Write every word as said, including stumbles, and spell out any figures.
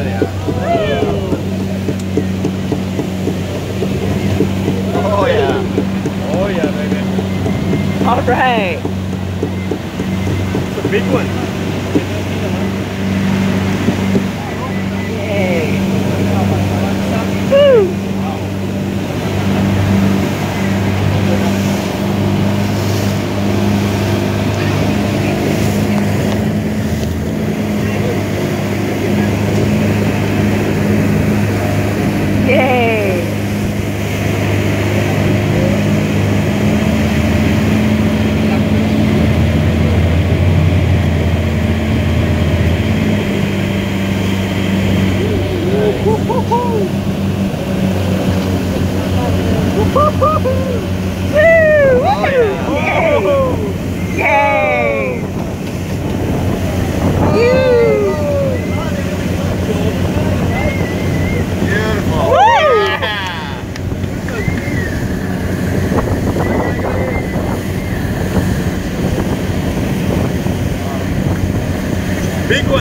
Oh yeah. Oh yeah, baby. All right. It's a big one. Yay. Woo. Yay! Yay! Beautiful. Yeah. Big one.